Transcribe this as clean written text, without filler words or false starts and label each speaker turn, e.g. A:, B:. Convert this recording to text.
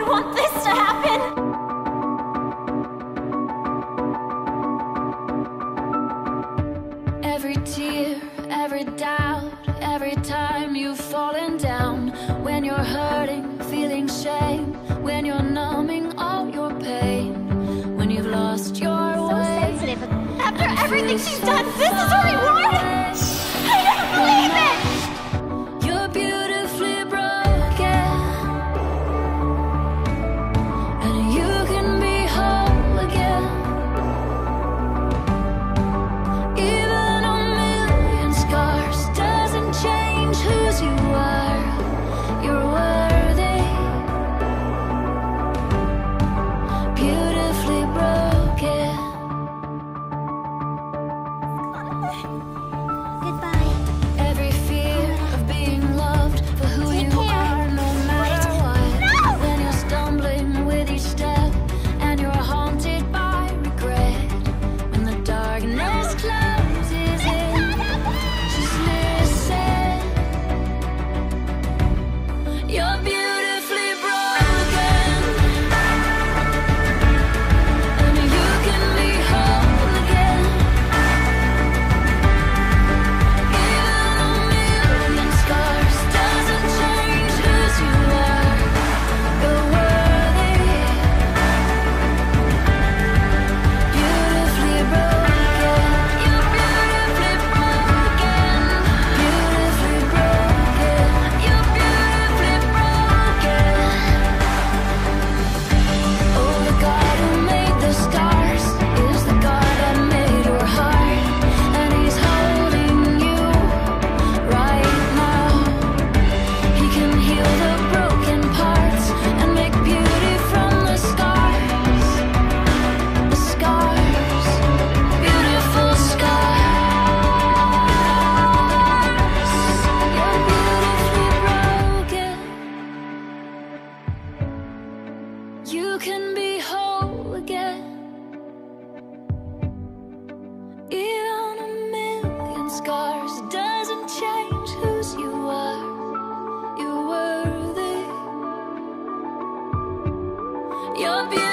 A: would want this to happen!
B: Every tear, every doubt, every time you've fallen down, when you're hurting, feeling shame, when you're numbing all your pain, when you've lost your way.
A: So sensitive. After everything she's done, this is her reward? I don't believe it!
B: You're beautifully broken, and you can be whole again. Even a million scars doesn't change whose you are. You're worthy, beautifully broken.
A: Goodbye.
B: Every fear of being loved for who
A: Take
B: you
A: care.
B: are, no matter what.
A: No!
B: When you're stumbling with each step and you're haunted by regret, when the darkness closes in, just listen. You're beautifully broken, and you can be whole again. Even a million scars doesn't change whose you are. You're worthy, beautifully broken. You're beautifully broken, beautifully broken. You're beautifully broken. Oh, the God who made the stars is the God that made your heart, and He's holding you right now. He can heal the broken parts and make beauty from the scars. The scars, beautiful scars. You're beautifully broken. You can be whole again. Even a million scars doesn't change whose you are. You're worthy. You're beautiful.